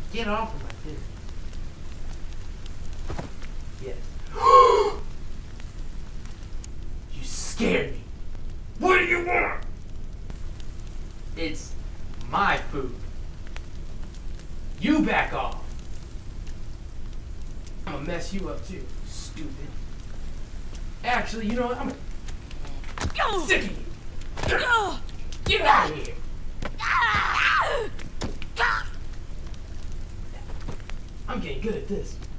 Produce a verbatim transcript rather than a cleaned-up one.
Get off of my dinner. Yes. You scared me. What do you want? It's my food. You back off. I'm gonna mess you up too, stupid. Actually, you know what? I'm gonna... sick of you. Get out of here. I'm getting good at this.